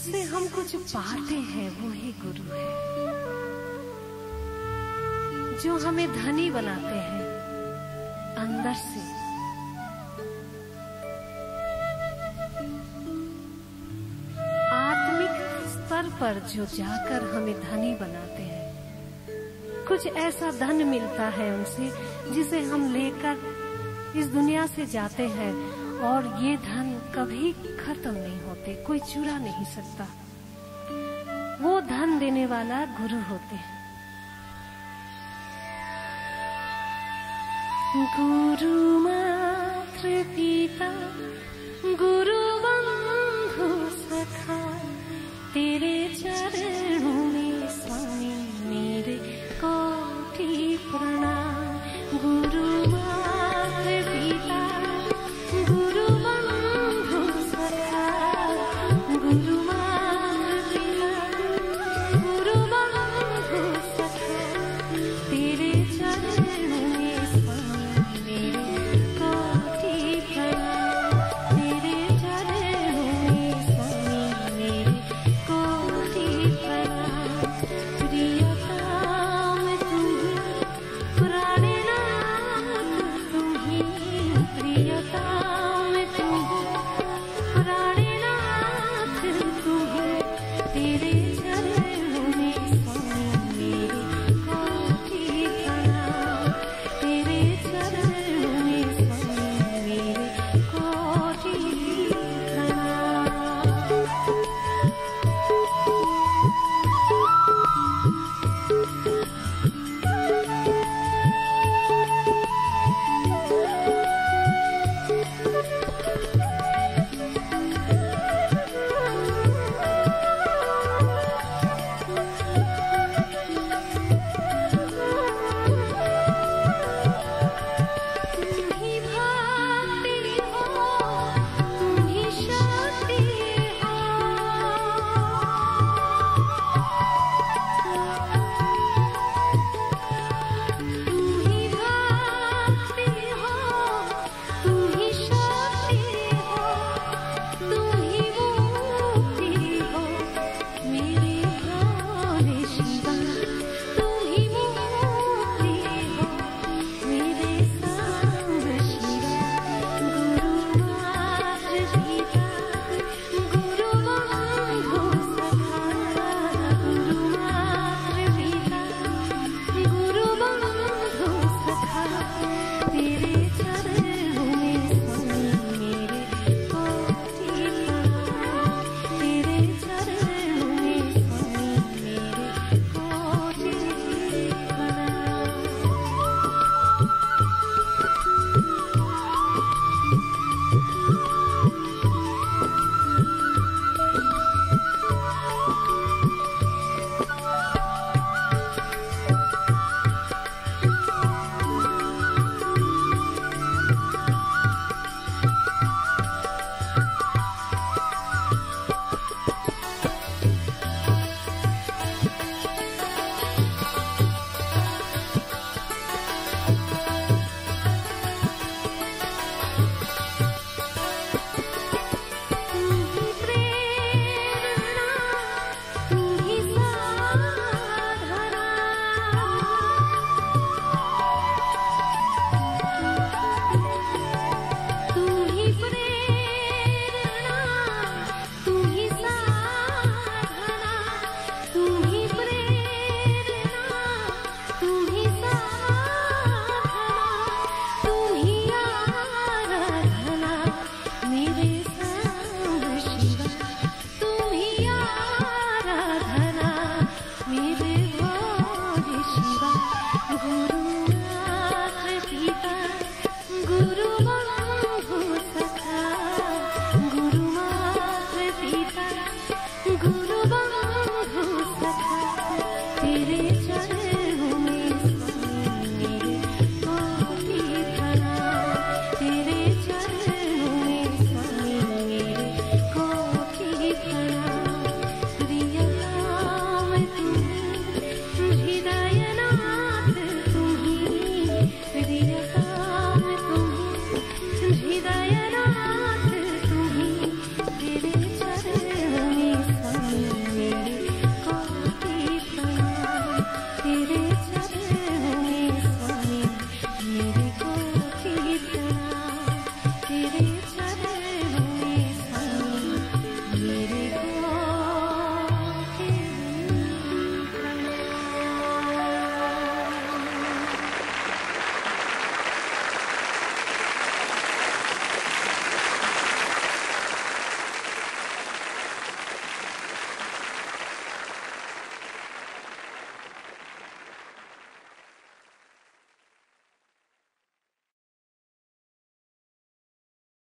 जिससे हम कुछ पाते हैं वो ही गुरु है, जो हमें धनी बनाते हैं अंदर से। आत्मिक स्तर पर जो जाकर हमें धनी बनाते हैं, कुछ ऐसा धन मिलता है उनसे जिसे हम लेकर इस दुनिया से जाते हैं, और ये धन कभी खत्म नहीं होते, कोई चुरा नहीं सकता। वो धन देने वाला गुरु होते हैं। गुरु मात्र पिता गुरु